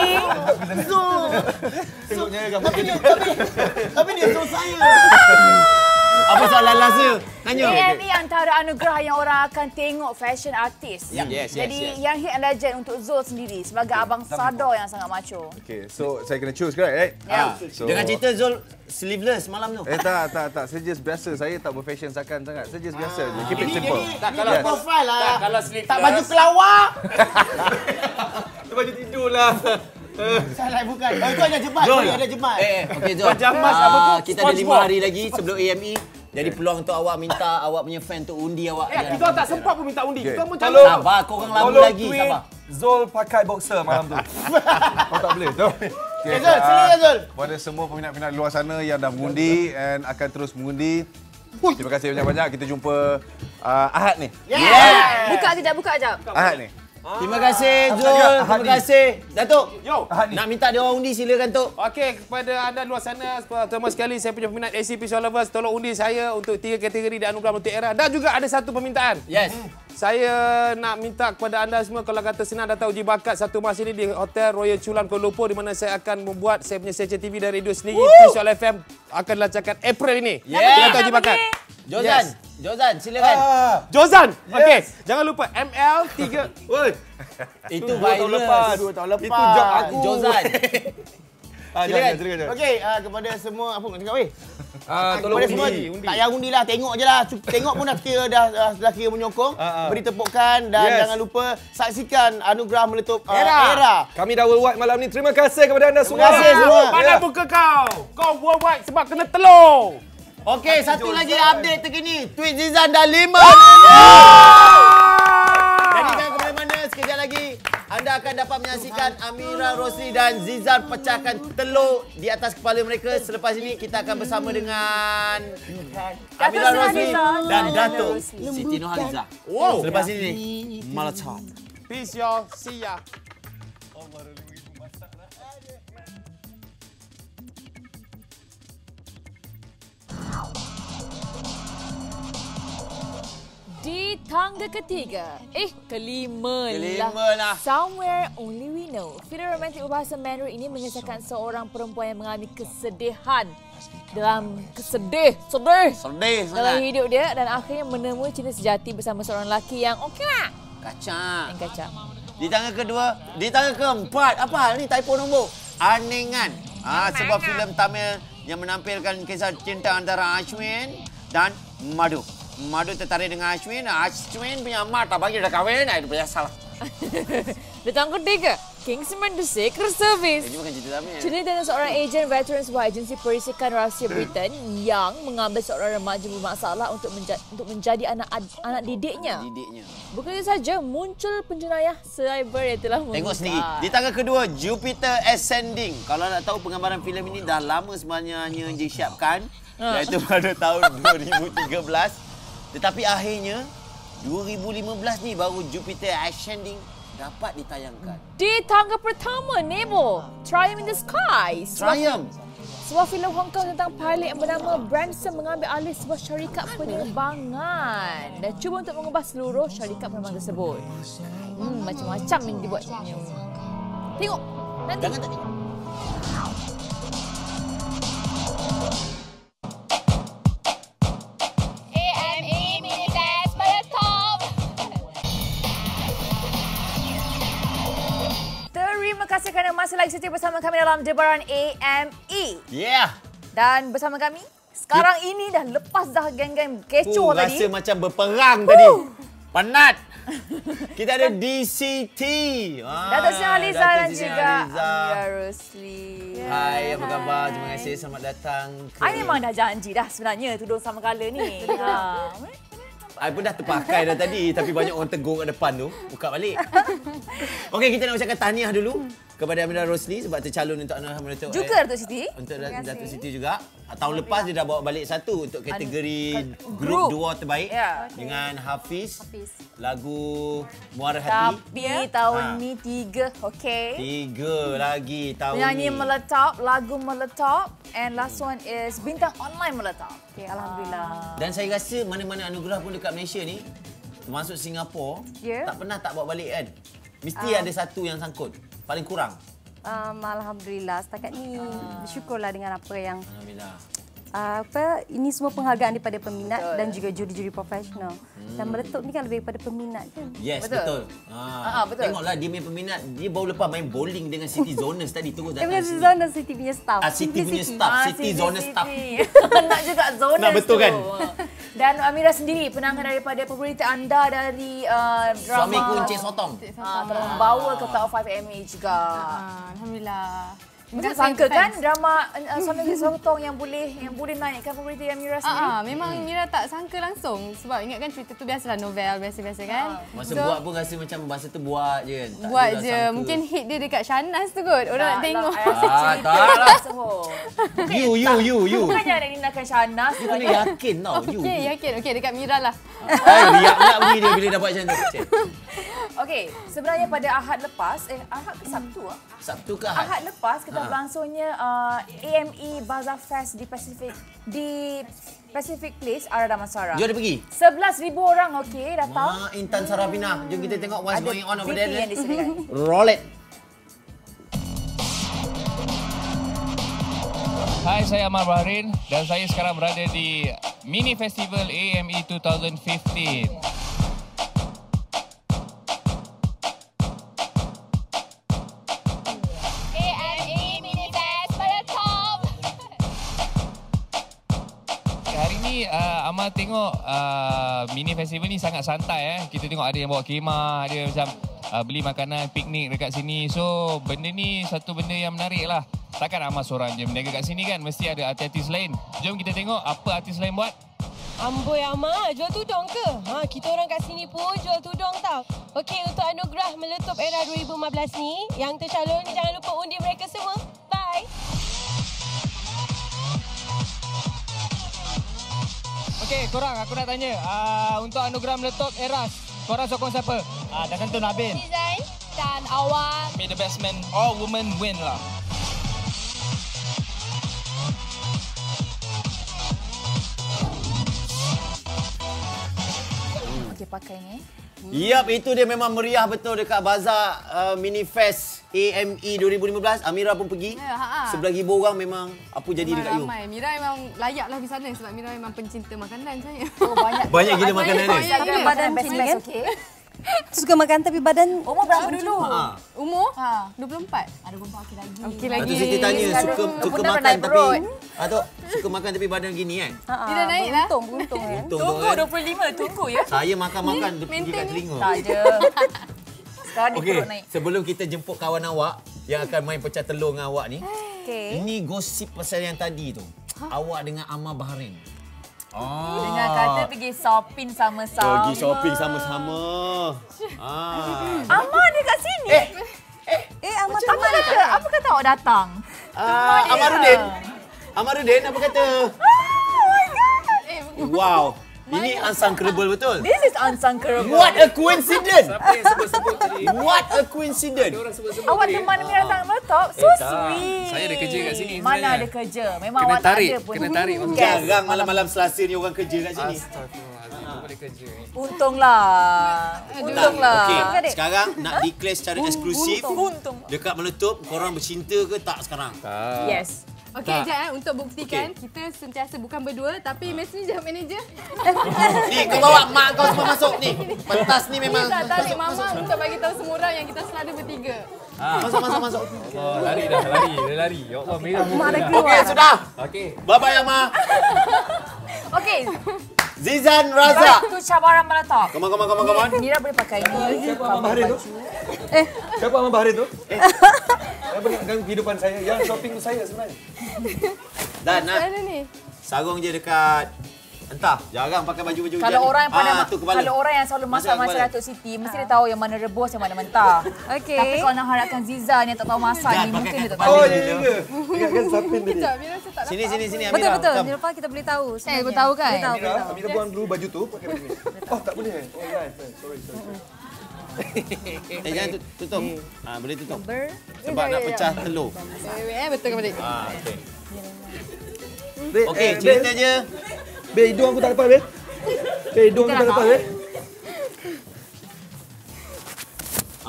Zul. Tengoknya gambar. Tapi dia Zul saya. Apa soalan last tu? Tanya. AME antara anugerah yang orang akan tengok fashion artist. Jadi yang hit and legend untuk Zul sendiri sebagai abang Sado yang sangat macho. Okay, so saya kena choose kan, right? So, dengan cerita Zul sleeveless malam tu. Tak. Saya just biasa. Saya tak berfashion sangat sangat. Saya just biasa. Keep it simple. Tak kalau profile lah. Kalau sleeveless. Tak baju kelawar. Baju tidur lah. Salah bukan. Oh, itu ada jemat. Ada jemat. Okey Zul. Pajamas apa tu? Kita ada 5 hari lagi sebelum AME. Jadi peluang untuk awak minta awak punya fan untuk undi awak. Kita tak sempat pun minta undi. Kita pun calon. Sabar, korang lama lagi. Sabar. Zul pakai boxer malam tu. Tak boleh. Okay, Zul, sila Zul. Kepada semua peminat-peminat luar sana yang dah mengundi dan akan terus mengundi. Terima kasih banyak-banyak. Kita jumpa Ahad ni. Buka kejap. Ahad ni. Terima kasih Zul. Terima kasih. Datuk. Nak minta dia orang undi silakan Tok. Okey, kepada anda luar sana, terutama sekali saya punya peminat ACP Show Lovers, tolong undi saya untuk 3 kategori di Anugerah Meletup Era. Dan juga ada satu permintaan. Yes. Saya nak minta kepada anda semua kalau kata senang datang uji bakat satu masa ini di Hotel Royal Chulan Kuala Lumpur di mana saya akan membuat saya punya stesen TV dan radio sendiri. P-Show FM akan dilancarkan April ini. Kita datang uji bakat. Jozan, silakan. Jozan. Okey, jangan lupa ML3. Woi. Itu 2 tahun lepas. Itu job aku. Jozan. Silakan. Okey, kepada semua apa nak cakap weh? Tolong Kepada semua undi. tak payah undi lah, tengok je lah. Tengok pun dah kira dah kira menyokong. Beri tepukan dan jangan lupa saksikan Anugerah Meletup Era. Kami dah worldwide malam ni. Terima kasih kepada anda semua. Terima kasih semua. Pandai buka kau. Kau worldwide sebab kena telur. Okey, satu lagi update terkini. Tweet Zizan dah 5. Jadi jangan ke mana-mana. Sekejap lagi anda akan dapat menyaksikan Amira Rosli dan Zizan pecahkan telur di atas kepala mereka. Selepas ini kita akan bersama dengan Amira Rosli dan Datuk Siti Nurhaliza. Selepas ini Malatop. Peace y'all. See ya. Di tangga ketiga, kelima lah. Somewhere Only We Know. Filem romantik berbahasa Mandarin ini mengisahkan seorang perempuan yang mengalami kesedihan dalam dalam hidup dia dan akhirnya menemui cinta sejati bersama seorang lelaki yang okeylah. Kacak. Di tangga kedua, di tangga keempat, apa hal ni typo nombor? Anengan. Sebuah filem Tamil yang menampilkan kisah cinta antara Ashwin dan Madhu. Madhu tertarik dengan Ashwin. Ashwin punya mak tak bagi dah kahwin. Itu biasalah. Di tangga ketiga, Kingsman The Secret Service. Ini bukan cerita Tamil. Cerita tentang seorang ejen veteran sebuah agensi perisikan rahsia Britain yang mengambil seorang remaja bermasalah untuk menjadi anak didiknya. Bukan itu saja, muncul penjenayah cyber yang telah membesar. Tengok sendiri. Di tangga kedua, Jupiter Ascending. Kalau nak tahu penggambaran filem ini dah lama sebenarnya disiapkan. Iaitu pada tahun 2013. Tetapi akhirnya 2015 ni baru Jupiter Ascending dapat ditayangkan. Di tangga pertama, Nebo, Triumph in the Sky. Sebuah filem Hong Kong tentang pilot yang bernama Branson mengambil alih sebuah syarikat penerbangan dan cuba untuk mengubah seluruh syarikat penerbangan tersebut. Macam-macam yang dibuat. Tengok nanti. Jangan tak tengok. Terima kasih kerana masih lagi setia bersama kami dalam Debaran AME. Dan bersama kami, sekarang ini dah lepas dah geng-geng kecoh tadi. Rasa macam berperang tadi. Penat. Kita ada DCT. Datuk Siti Nurhaliza dan juga Amira Rosli. Hai, apa khabar? Terima kasih, selamat datang. I memang dah janji dah sebenarnya tudung sama kala ni. I pun dah terpakai dah tadi, tapi banyak orang tegur kat depan tu. Buka balik. Okey, kita nak ucapkan tahniah dulu kepada Amira Rosli sebab tercalon untuk Anugerah Meletup. Juga Datuk Siti. Untuk Datuk Siti juga. Tahun lepas dia dah bawa balik satu untuk kategori grup duo terbaik dengan Hafiz. Lagu Muara Hati. Tapi tahun ni 3, okey. 3 lagi tahun penyanyi ni. Meletup, lagu Meletup, and last one is Bintang Online Meletup. Okey, alhamdulillah. Dan saya rasa mana-mana anugerah pun dekat Malaysia ni, termasuk Singapura, tak pernah tak bawa balik kan. Mesti ada satu yang sangkut. Paling kurang. Alhamdulillah, setakat ni bersyukurlah dengan apa yang ini semua penghargaan daripada peminat dan juga juri-juri profesional. Dan meletup ni kan lebih daripada peminat kan? Yes, betul. Betul. Tengoklah dia punya peminat, dia baru lepas main bowling dengan City Zoners tadi terus datang sini. City Zoners, City punya staff. City punya staff, City Zoners staff. Nak juga Zoners tu. Nak betul kan? Dan Amira sendiri, penangan daripada favorit anda dari drama Suamiku Encik Sotong. Telah membawa ke top 5 AMA juga. Alhamdulillah. Macam sangka kan drama Suami Encik Sotong yang boleh naikkan favorit Amira sendiri? Memang Mira tak sangka langsung. Sebab ingat kan cerita tu biasalah novel, biasa-biasa kan. Masa buat pun rasa macam masa tu buat je kan? Buat je. Mungkin hit dia dekat Shahnaz tu kot. Orang nak tengok. Tak lah. You. Bukannya nak dinamakan Shahnaz. You kena yakin tau. Okey, yakin. Okey, dekat Mira lah. Riak pula bunyi dia bila dapat macam tu. Okey, sebenarnya pada Ahad lepas, Ahad ke Sabtu? Sabtu ke Ahad? Ahad lepas kita berlangsungnya AME Bazaar Fest di Pacific Place, Arah Damansara. Jom dia pergi. 11,000 orang datang. Intan Sarafina. Jom kita tengok what's going on over there. Yang disediakan. Roll it. Hai, saya Amar Bahrin dan saya sekarang berada di Mini Festival AME 2015. Amal tengok mini festival ni sangat santai. Kita tengok ada yang bawa kemah, ada macam beli makanan, piknik dekat sini. So benda ni satu benda yang menarik lah. Takkan Amal seorang je berniaga kat sini kan. Mesti ada artis lain. Jom kita tengok apa artis lain buat. Amboi Amal, jual tudung ke? Kita orang kat sini pun jual tudung tau. Okey, untuk anugerah meletup era 2015 ni, yang tercalon jangan lupa undi mereka semua. Bye. Okey, korang aku nak tanya. Untuk anugerah meletup Eras, korang sokong siapa? Dah tentu Nabil. Design dan awak. May the best man or woman win lah. Okey, pakai ni. Yap, itu dia memang meriah betul dekat Bazaar Mini Fest AME 2015. Amira pun pergi. 11,000 orang memang apa jadi memang dekat you. Ramai. Mira memang layaklah di sana sebab Mira memang pencinta makanan saya. Oh, banyak gila makanan dia. Tapi badan macam kan? Suka makan tapi badan umur berapa dulu? Umur? 24. Ada 24 okey lagi. Okey lagi. Itu Siti tanya suka makan tapi suka makan tapi badan gini kan? Dia dah naik lah. Beruntung kan. Tunggu 25 tunggu ya. Saya makan pergi kat telinga. Tak je. Sekarang okey, sebelum kita jemput kawan awak yang akan main pecah telur dengan awak ni. Ini gosip pasal yang tadi tu. Awak dengan Amar Bahrin. Dengan kata pergi shopping sama-sama. Pergi shopping sama-sama. Amar dia kat sini. Amar tak mana? Apa kata awak datang? Amarudin apa kata? Oh my god. Wow. Ini unsankerable betul. This is unsankerable. What a coincidence. Siapa yang sebut-sebut tadi? What a coincidence. Awak teman Mira datang meletup. So sweet. Saya ada kerja kat sini. Mana ada kerja? Memang awak tak ada pun. Kena tarik. Jarang malam-malam Selasa ni orang kerja kat sini. Untunglah. Okey, sekarang nak declare secara eksklusif. Dekat meletup, korang bercinta ke tak sekarang? Yes. Okey, sekejap untuk buktikan kita sentiasa bukan berdua tapi messenger manager. Ni kau bawa mak kau semua masuk ni. Pentas ni memang tak tarik mama untuk bagi tahu semua orang yang kita selalu bertiga. Masuk. Lari. Ya Allah, merah muka. Okey, sudah. Okey. Bye-bye Amar. Okey. Zizan Razak. Itu cabaran meletup. Come on. Mira boleh pakai ni. Siapa Amar Bahrin tu? Siapa Amar Bahrin tu? Apa nak ganggu kehidupan saya? Yang shopping saya sebenarnya. Dan sarung je dekat. Entah, jarang pakai baju-baju hujan. Kalau orang kalau orang yang selalu masak Datuk Siti, mesti dia tahu yang mana rebus, yang mana mentah. Okey. Tapi kalau nak harapkan Ziza ni tak tahu masak ni, mungkin dia tak tahu. Oh, ya. Ingatkan sapin tadi. Sini Amira. Betul. Di depan kita boleh tahu. Boleh tahu kan? Amira buang dulu baju tu pakai baju ni. Oh, tak boleh. Oh, ya. Sorry. Jangan tutup. Boleh tutup. Sebab nak pecah telur. Betul ke balik? Okey. Okey, cerita je. Be, hidung aku tak lepas, Be. Hidung aku tak lepas, Be.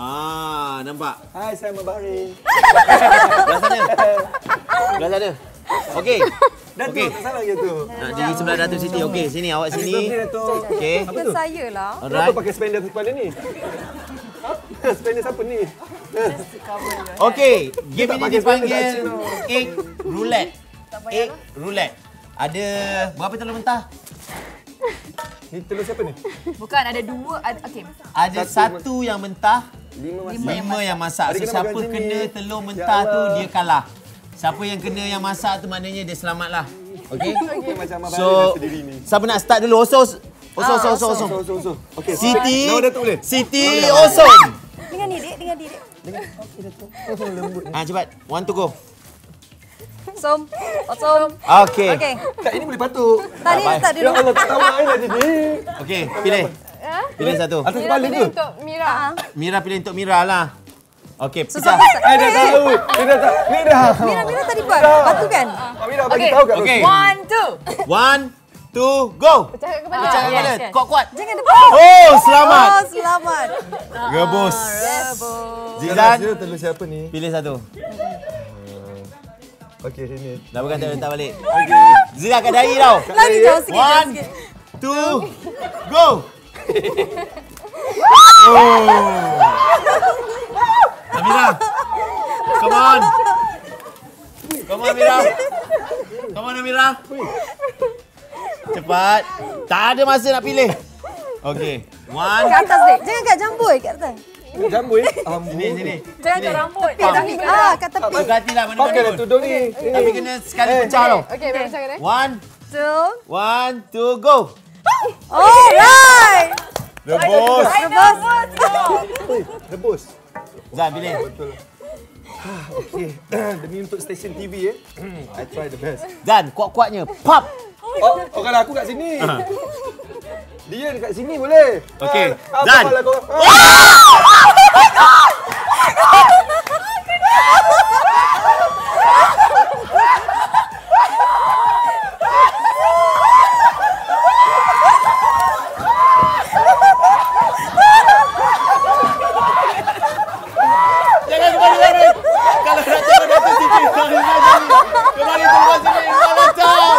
Nampak. Hai, saya Amar Bahrin. Belah sana. Okey. Datuk, tak salah je tu. Di sebelah Datuk Siti. Okey, sini awak sini. Okey. Bukan saya lah. Kenapa pakai spender kepada ni? Spender siapa ni? Okey, game ini dipanggil egg roulette. Egg roulette. Ada berapa telur mentah? Ni telur siapa ni? Bukan, ada dua. Okey. Ada satu yang mentah, 5 yang masak. So, siapa kena telur mentah tu, dia kalah. Siapa yang kena yang masak tu, maknanya dia selamatlah. Okey? So, siapa nak start dulu? Osos. Okey. Siti. Datuk boleh? Siti, Osos. Dengan Didik. Cepat. 1 to go. Osom. Okey. Tak, ini boleh patuk. Tadi letak dulu. Ya Allah, tak tahu main lah jadi. Okey, pilih. Pilih satu. Atas kepala ke? Untuk Mira. Mira pilih untuk Mira lah. Okey, pecah. Dah tahu. Mira tak. Mira tadi buat. Batu kan? Mira bagi tahu kat Okey. 1, 2, go. Pecah kepala. Pecah kepala. Kuat-kuat. Jangan depan. Oh, selamat. Oh, selamat. Rebus. Zizan. Telur siapa ni? Pilih satu. Okey, sini. Dah bukan tak letak balik. Zira kat dahi tau. Lagi jauh sikit. 1, 2, go. Amira. Come on. Come on, Amira. Come on, Amira. Cepat. Tak ada masa nak pilih. Okey. 1. Kat atas, Dek. Jangan kat jambul kat atas. Jambul eh? Sini. Jangan kat rambut. Kat tepi. Berhatilah mana-mana Pakai dah pun. tudung ni. Tapi kena sekali pecah tau. Okey, pecah kan? 1, 2, go. Alright. Rebus. Rebus. Zan, pilih. Okey. Demi untuk stesen TV I try the best. Zan, kuat-kuatnya. Pop. Oh, kalau aku kat sini. Dia dekat sini boleh. Okey. Apa Zan. kalau kau? Jangan kembali. Kalau nak tengok Datuk Siti, kembali keluar sini. Mantap.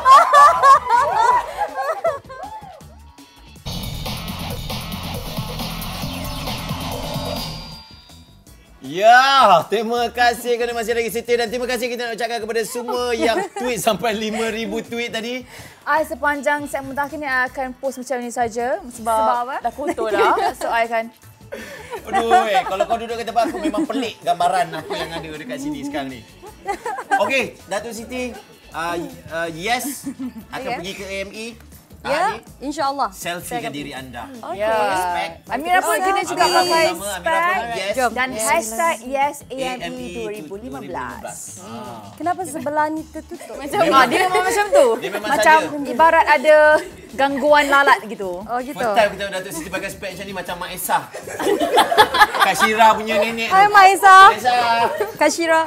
Ya, terima kasih kerana masih lagi setia dan terima kasih kita nak ucapkan kepada semua yang tweet sampai 5,000 tweet tadi. Sepanjang segmen terakhir ni I akan post macam ni saja sebab apa? dah kotor dah. So I akan Aduh, kalau kau duduk kat tempat aku memang pelik gambaran aku yang ada dekat sini sekarang ni. Okey, Datuk Siti, yes, akan pergi ke AME. Ya, insya-Allah. Selfie dengan diri anda. Ya. Amira pun kena juga pakai spek dan hashtag YesAME 2015. Kenapa sebelah ni tertutup? Dia memang macam tu. Macam ibarat ada gangguan lalat gitu. Oh gitu. First time kita Datuk Siti pakai spek macam ni macam Mak Esa. Kak Syira punya nenek tu. Hai Mak Esa. Kak Syira.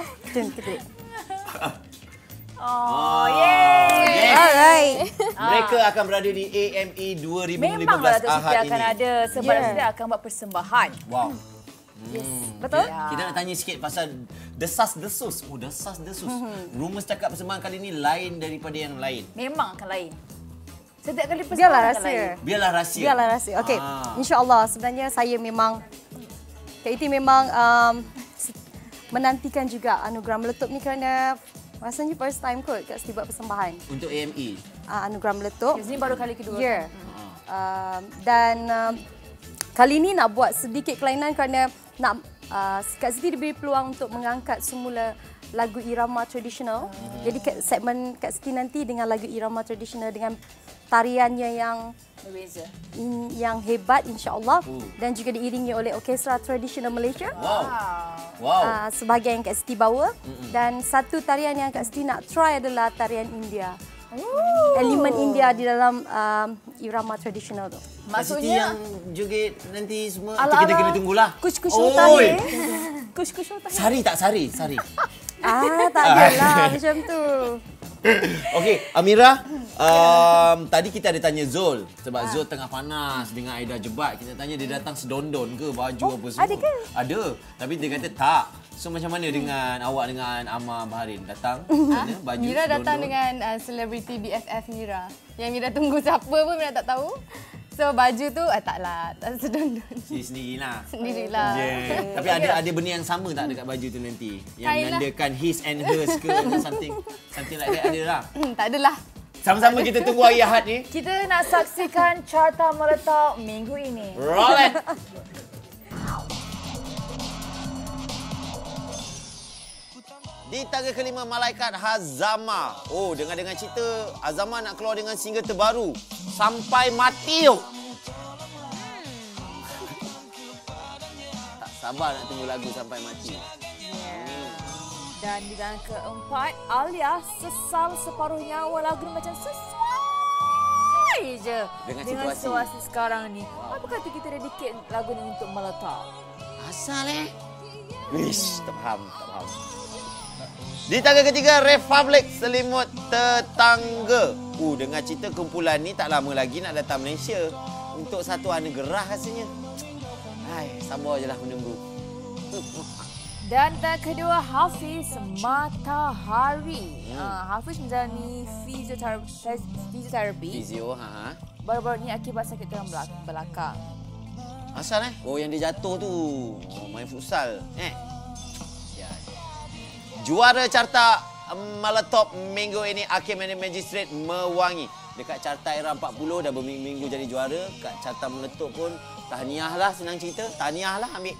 Oh, yay! Alright. Mereka akan berada di AME 2015 Memanglah Datuk Siti Ahad akan ini. ada sebab Datuk Siti akan buat persembahan. Wow. Yes. Betul? Kita nak tanya sikit pasal desas-desus. Oh, desas-desus. Rumours cakap persembahan kali ni lain daripada yang lain. Memang akan lain. Setiap kali persembahan Biarlah akan lain. rahsia. Biarlah rahsia. Biarlah rahsia. Okey. InsyaAllah sebenarnya saya memang Kak Iti memang menantikan juga anugerah meletup ni kerana rasanya first time kot Kak Siti buat persembahan. Untuk AME? Anugerah meletup. Ini baru kali kedua. Ya. Dan kali ini nak buat sedikit kelainan kerana nak Kak Siti diberi peluang untuk mengangkat semula lagu irama tradisional. Jadi segmen Kak Siti nanti dengan lagu irama tradisional dengan tariannya yang berbeza, yang hebat insya-Allah dan juga diiringi oleh Orkestra Tradisional Malaysia. Wow. Sebahagian Kak Siti bawa dan satu tarian yang Kak Siti nak try adalah tarian India. Elemen India di dalam irama tradisional tu. Maksudnya yang joget nanti semua kita kena tunggulah. Kush-kush utari. Kush-kush utari. Sari tak sari? Tak adalah macam tu. Okey, Amira, tadi kita ada tanya Zul sebab Zul tengah panas dengan Aida Jebat. Kita tanya dia datang sedondon ke baju apa semua. Ada ke? Ada, tapi dia kata tak. So macam mana dengan awak dengan Amar Baharin datang? Baju Mira datang dengan selebriti BFF Mira. Yang Mira tunggu siapa pun Mira tak tahu. So baju tu taklah, tak sedondon. Sendirilah. Sendirilah. Yeah. Tapi ada benda yang sama tak dekat baju tu nanti? Yang menandakan his and hers ke something like that ada lah. Tak adalah. Sama-sama kita tunggu hari Ahad ni. Kita nak saksikan carta meletak minggu ini. Roll it. Di tangga kelima, Malaikat Hazama. Oh, dengar cerita Hazama nak keluar dengan single terbaru. Sampai Mati. Tak sabar nak tunggu lagu Sampai Mati. Dan di dalam keempat, Alia sesal separuh nyawa. Lagu ni macam sesuai je dengan situasi sekarang ni. Apa kata kita dedicate lagu ni untuk meletak? Asal Wish, tak faham. Di tangga ketiga, Republic Selimut Tetangga. Dengar cerita kumpulan ni tak lama lagi nak datang Malaysia untuk satu anugerah rasanya. Sabar je lah menunggu. Dan kedua, Hafiz Matahari. Hafiz menjalani fisioterapi. Baru-baru ni akibat sakit tulang belakang. Asal Oh, yang dia jatuh tu. Main futsal. Juara carta Meletop minggu ini, Hakim Magistrate Mewangi. Dekat carta era 40 dah berminggu jadi juara. Kat carta Meletup pun tahniah lah, senang cerita. Tahniah lah, ambil.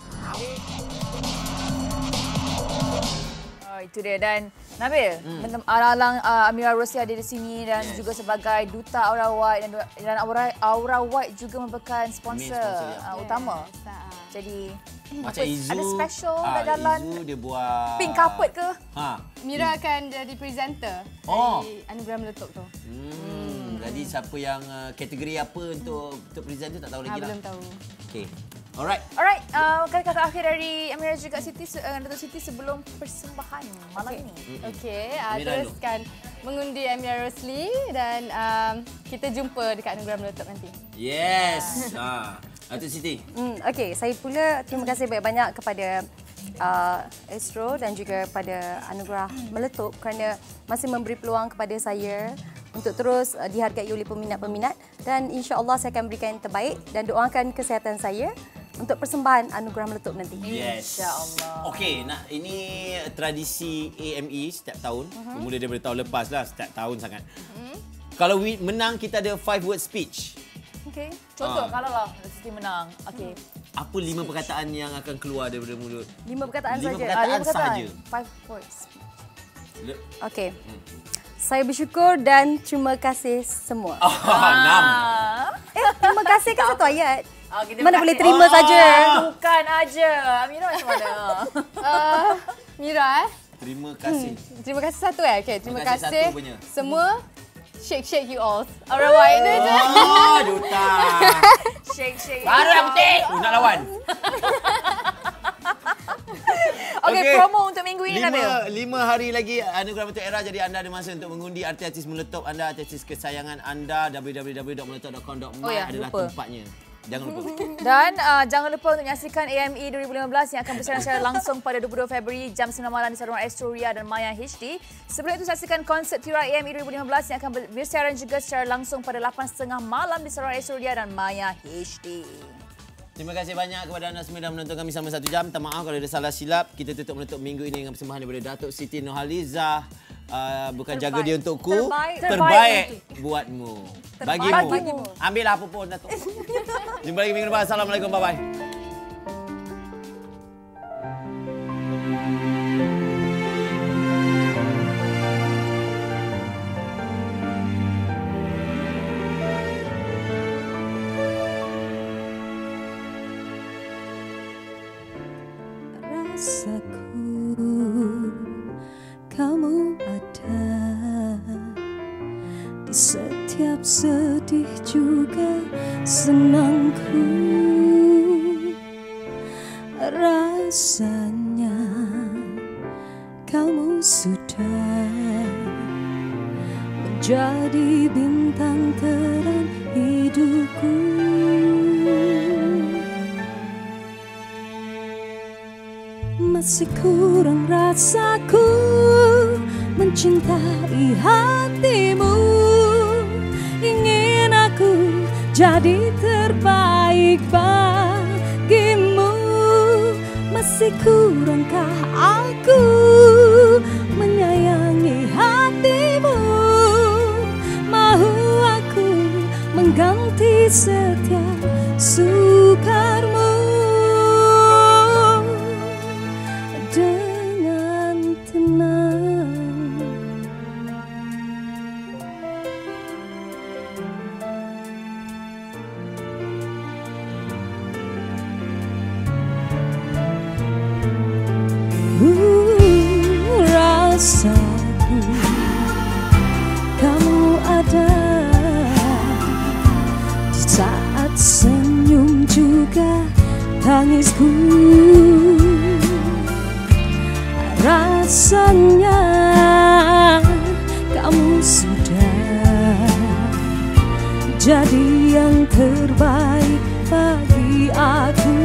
Itu dia. Dan Nabil, alang-alang Amirah Rosli ada di sini dan juga sebagai duta Aura White dan Aura White juga merupakan sponsor utama. Jadi macam Izu, ada special kat jalan. Izu dia buat pink carpet ke? Mira akan jadi presenter dari Anugerah Meletup tu. Jadi siapa yang kategori apa untuk presenter tak tahu lagi lah. Belum tahu. Okey. Alright. Kata-kata akhir dari Amirah juga Datuk Siti sebelum persembahan malam ini. Okey, teruskan mengundi Amirah Rosli dan kita jumpa dekat Anugerah Meletup nanti. Yes. Datuk Siti. Okey, saya pula terima kasih banyak-banyak kepada Astro dan juga pada Anugerah Meletup kerana masih memberi peluang kepada saya untuk terus dihargai oleh peminat-peminat dan insya-Allah saya akan berikan yang terbaik dan doakan kesihatan saya untuk persembahan Anugerah Meletup nanti. Yes. Insya-Allah. Okey, ini tradisi AME setiap tahun. Bermula daripada tahun lepas lah, setiap tahun sangat. Kalau menang kita ada 5 word speech. Okey. Contoh kalau lah Siti menang. Okey. Apa 5 perkataan yang akan keluar daripada mulut? 5 perkataan saja. 5 perkataan sahaja. 5 words. Okey. Saya bersyukur dan terima kasih semua. 6. Terima kasih kan satu ayat. Mana boleh terima saja. Bukan aja. Amira macam mana? Mira Terima kasih. Terima kasih satu Okey, terima kasih semua. Shake you all. Aura White dia je. Duta. Shake. Baru yang penting. Nak lawan. Okey, promo untuk minggu ini Nabil. 5 hari lagi Anugerah Meletup Era, jadi anda ada masa untuk mengundi artis-artis meletup anda, artis kesayangan anda. www.meletup.com.my adalah tempatnya. Jangan lupa. Dan jangan lupa untuk menyaksikan AME 2015 yang akan bersiaran secara langsung pada 22 Februari jam 9 malam di saluran Astro Ria dan Maya HD. Sebelum itu saksikan konsert Tira AME 2015 yang akan bersiaran juga secara langsung pada 8.30 malam di saluran Astro Ria dan Maya HD. Terima kasih banyak kepada anda semua yang menonton kami selama 1 jam. Minta maaf kalau ada salah silap. Kita tutup menutup minggu ini dengan persembahan daripada Datuk Siti Nurhalizah. Bukan terbaik. Jaga dia untukku. Terbaik buatmu. Bagimu. Ambillah apa pun, Datuk. Jumpa lagi minggu depan. Assalamualaikum. Bye-bye. Rasaku kamu ada di setiap sedih juga senangku. Rasanya kamu sudah menjadi bintang terang hidupku. Masih kurang rasaku mencintai hatimu. Ingin aku jadi terbaik bagimu. Masih kurangkah aku menyayangi hatimu. Mahu aku mengganti setiap sukarmu dengan tenang. Rasaku kamu ada di saat senyum juga tangisku. Rasanya kamu sudah jadi yang terbaik bagi aku.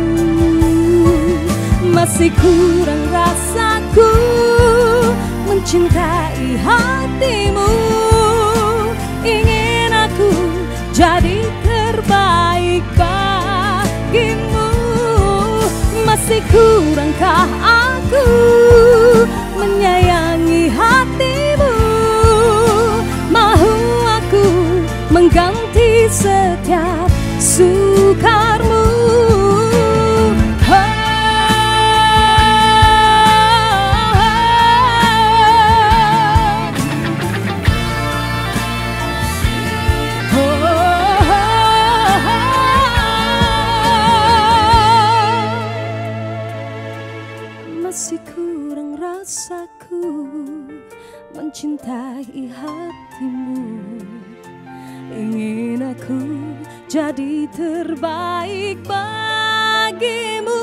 Masih kurang rasaku mencintai hatimu. Ingin aku jadi terbaik bagimu. Masih kurangkah aku menyayangi hatimu. Mahu aku mengganti setiap sukarmu. Masih kurang rasaku mencintai hatimu. Ingin aku jadi terbaik bagimu.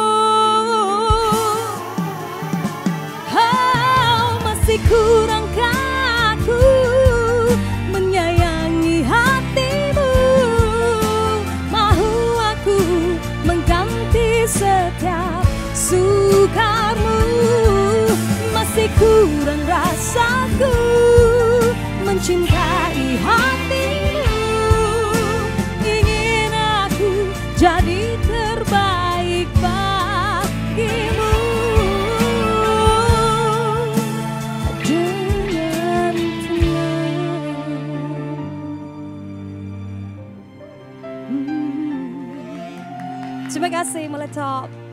Masih kurangkah aku menyayangi hatimu. Mahu aku mengganti setiap sukarmu. Masih kurang rasaku mencintai hatimu. Ingin aku jadi terbaik bagimu. Dengan tenang. Terima kasih Meletup.